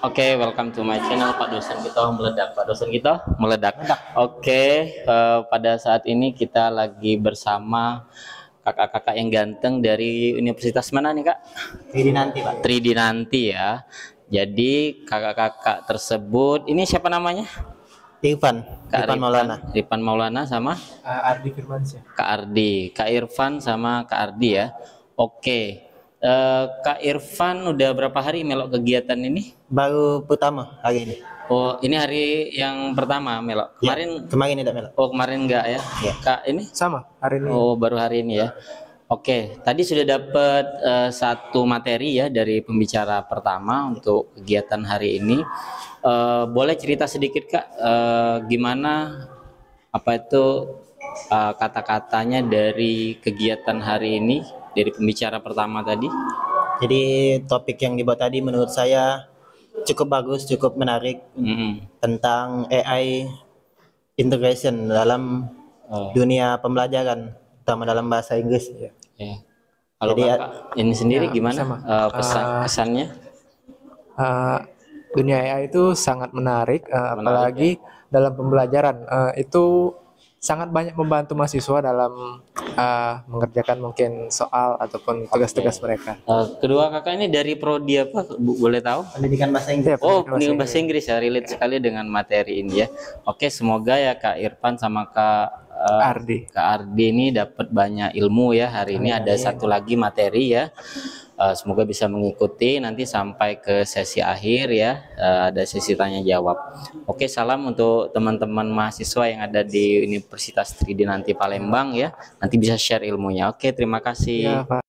Oke, welcome to my channel. Pak dosen kita meledak. Pak dosen kita meledak. Oke, pada saat ini kita lagi bersama kakak-kakak yang ganteng dari universitas mana nih Kak? Tridinanti, Pak. Tridinanti ya. Jadi kakak-kakak tersebut, ini siapa namanya? Irfan, Kak Irfan Maulana. Irfan Maulana sama Ardi Firmansyah. Kak Ardi, Kak Irfan sama Kak Ardi ya. Oke, Kak Irfan udah berapa hari melok kegiatan ini? Baru pertama hari ini. Oh, ini hari yang pertama melok. Kemarin Ya, kemarin tidak melok. Oh, kemarin enggak ya? Ya. Kak ini? Sama hari ini. Oh, baru hari ini ya. Oke, tadi sudah dapat satu materi ya dari pembicara pertama untuk kegiatan hari ini. Boleh cerita sedikit Kak, gimana apa itu kata-katanya dari kegiatan hari ini dari pembicara pertama tadi? Jadi topik yang dibuat tadi menurut saya cukup bagus, cukup menarik tentang AI integration dalam dunia pembelajaran, terutama dalam bahasa Inggris. Ya. Kalau Jadi, Kakak ini sendiri ya, gimana sama. kesannya? Dunia AI itu sangat menarik, apalagi dalam pembelajaran. Itu sangat banyak membantu mahasiswa dalam mengerjakan mungkin soal ataupun tugas-tugas mereka. Kedua kakak ini dari prodi apa? Boleh tahu? Pendidikan bahasa Inggris. Ya, Oh, pendidikan pendidikan bahasa Inggris ya, relate sekali dengan materi ini ya. Oke, semoga ya Kak Irfan sama Kak Ardi ini dapat banyak ilmu ya hari ini. Ada satu lagi materi ya. Semoga bisa mengikuti nanti sampai ke sesi akhir ya. Ada sesi tanya jawab. Oke, salam untuk teman-teman mahasiswa yang ada di Universitas Tridinanti Palembang ya. Nanti bisa share ilmunya. Oke, terima kasih. Ya, Pak.